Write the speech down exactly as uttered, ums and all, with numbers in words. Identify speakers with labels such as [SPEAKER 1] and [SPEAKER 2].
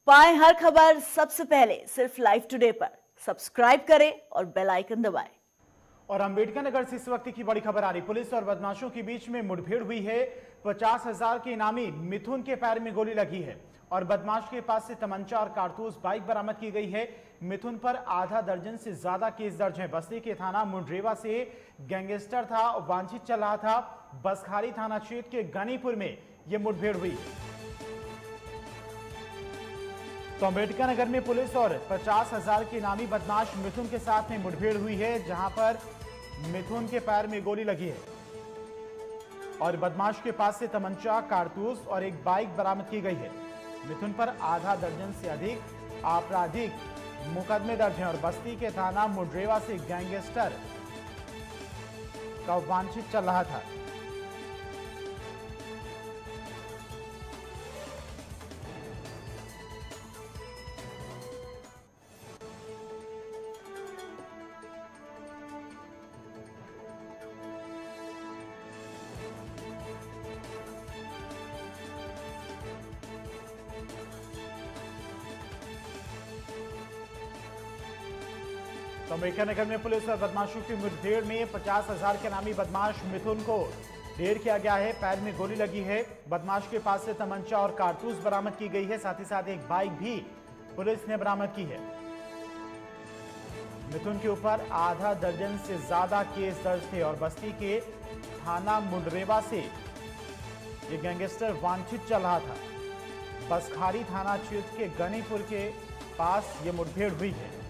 [SPEAKER 1] पाएं हर खबर सबसे पहले सिर्फ लाइव टुडे पर। सब्सक्राइब करें और बेल आइकन दबाएं।
[SPEAKER 2] और अंबेडकर नगर से इस वक्त की बड़ी खबर आ रही। पुलिस और बदमाशों के बीच में मुठभेड़ हुई है। पचास हजार के इनामी मिथुन के पैर में गोली लगी है और बदमाश के पास से तमंचा और कारतूस बाइक बरामद की गई है। मिथुन पर आधा दर्जन से ज्यादा केस दर्ज है। बस्ती के थाना मुंडरेवा से गैंगस्टर था, वांछित चल रहा था। बसखारी थाना क्षेत्र के गनीपुर में यह मुठभेड़ हुई। तो अंबेडकर नगर में पुलिस और पचास हजार के इनामी बदमाश मिथुन के साथ में मुठभेड़ हुई है, जहां पर मिथुन के पैर में गोली लगी है और बदमाश के पास से तमंचा, कारतूस और एक बाइक बरामद की गई है। मिथुन पर आधा दर्जन से अधिक आपराधिक मुकदमे दर्ज हैं और बस्ती के थाना मुंडरेवा से गैंगस्टर का वांछित चल रहा था। तो अंबेडकर नगर में पुलिस और बदमाशों की मुठभेड़ में पचास हजार के नामी बदमाश मिथुन को ढेर किया गया है। पैर में गोली लगी है। बदमाश के पास से तमंचा और कारतूस बरामद की गई है। साथ ही साथ एक बाइक भी पुलिस ने बरामद की है। मिथुन के ऊपर आधा दर्जन से ज्यादा केस दर्ज थे और बस्ती के थाना मुंडरेवा से ये गैंगस्टर वांछित चल रहा था। बसखारी थाना क्षेत्र के गनीपुर के पास ये मुठभेड़ हुई है।